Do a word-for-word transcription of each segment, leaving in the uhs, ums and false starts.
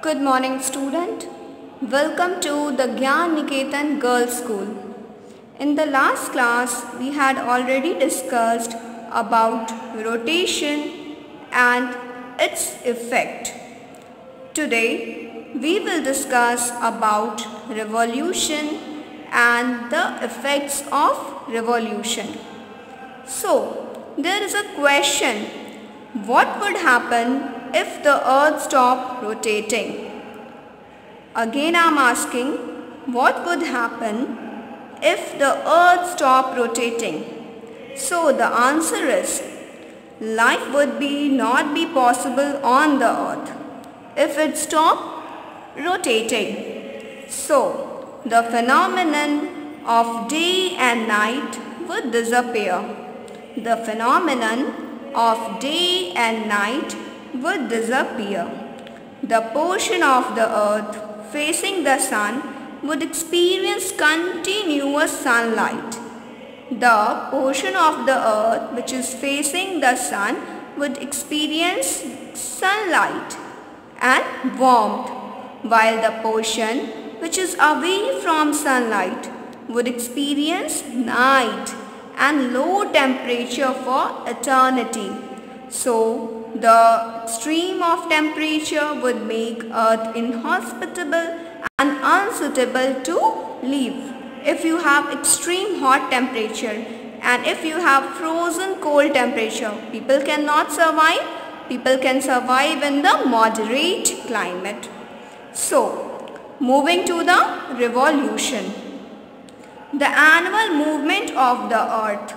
Good morning, student. Welcome to the Gyan Niketan Girls School. In the last class, we had already discussed about rotation and its effect. Today, we will discuss about revolution and the effects of revolution. So, there is a question: what would happen if the earth stopped rotating? Again I am asking, what would happen if the earth stopped rotating? So the answer is, life would be not be possible on the earth if it stopped rotating. So the phenomenon of day and night would disappear. The phenomenon of day and night would disappear. The portion of the earth facing the sun would experience continuous sunlight. The portion of the earth which is facing the sun would experience sunlight and warmth, while the portion which is away from sunlight would experience night and low temperature for eternity. So, the extreme of temperature would make earth inhospitable and unsuitable to live. If you have extreme hot temperature and if you have frozen cold temperature, people cannot survive. People can survive in the moderate climate. So, moving to the revolution. The annual movement of the earth.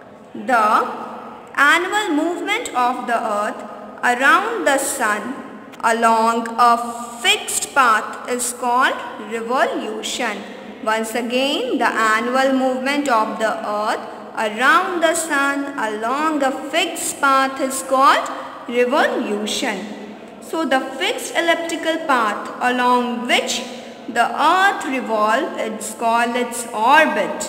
The annual movement of the earth around the sun along a fixed path is called revolution. Once again, the annual movement of the earth around the sun along a fixed path is called revolution. So the fixed elliptical path along which the earth revolves is called its orbit.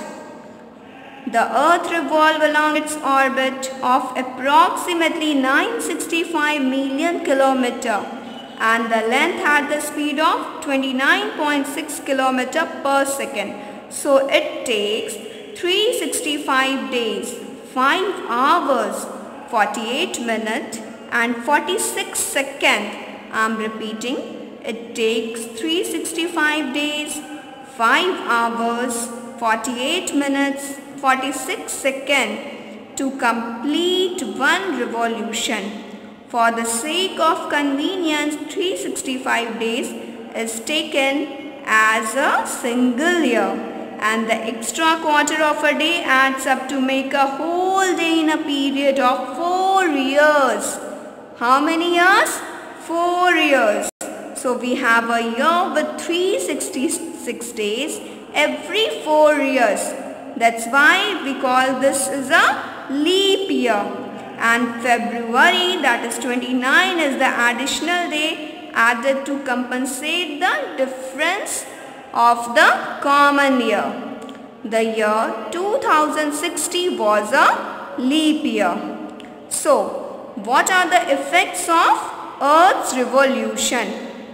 The earth revolves along its orbit of approximately nine hundred sixty-five million kilometers and the length at the speed of twenty-nine point six kilometers per second. So it takes three hundred sixty-five days, five hours, forty-eight minutes and forty-six seconds. I am repeating, it takes three hundred sixty-five days, five hours, forty-eight minutes, forty-six seconds to complete one revolution. For the sake of convenience, three hundred sixty-five days is taken as a single year, and the extra quarter of a day adds up to make a whole day in a period of four years. How many years? Four years. So we have a year with three hundred sixty-six days every four years. That's why we call this is a leap year. And February, that is twenty-nine, is the additional day added to compensate the difference of the common year. The year two thousand sixty was a leap year. So, what are the effects of Earth's revolution?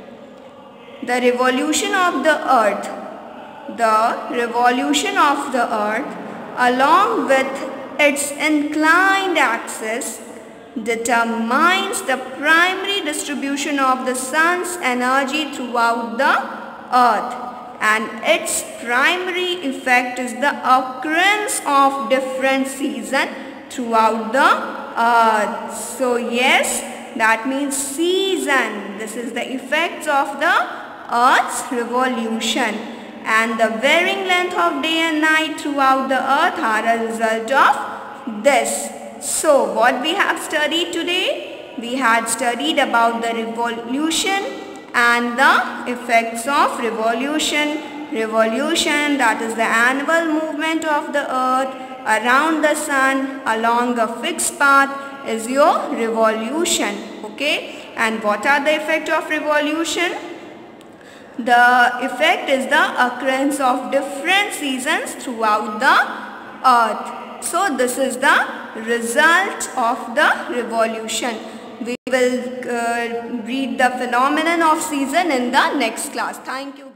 The revolution of the Earth. The revolution of the earth along with its inclined axis determines the primary distribution of the sun's energy throughout the earth, and its primary effect is the occurrence of different seasons throughout the earth. So yes, that means season. This is the effects of the earth's revolution. And the varying length of day and night throughout the earth are a result of this. So what we have studied today? We had studied about the revolution and the effects of revolution. Revolution, that is the annual movement of the earth around the sun along a fixed path, is your revolution. Okay? And what are the effects of revolution? The effect is the occurrence of different seasons throughout the earth. So this is the result of the revolution. We will uh, read the phenomenon of season in the next class. Thank you.